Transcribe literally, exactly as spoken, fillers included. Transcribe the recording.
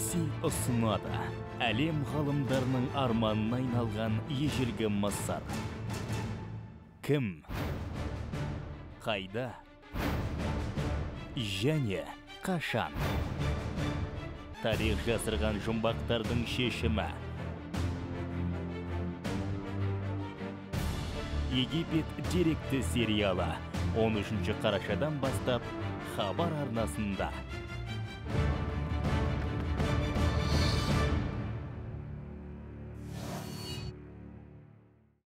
Ресей ұсынады. Әлем ғалымдарының арманына айналған ежелгі Мысыр. Кім? Қайда? Және қашан? Тарих жасырған жұмбақтардың шешімі. Египет деректі сериалы он үшінші қарашадан бастап Хабар арнасында.